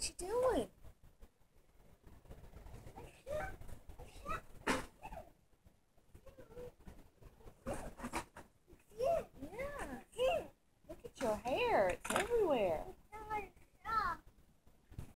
What you doing? Yeah. Look at your hair. It's everywhere.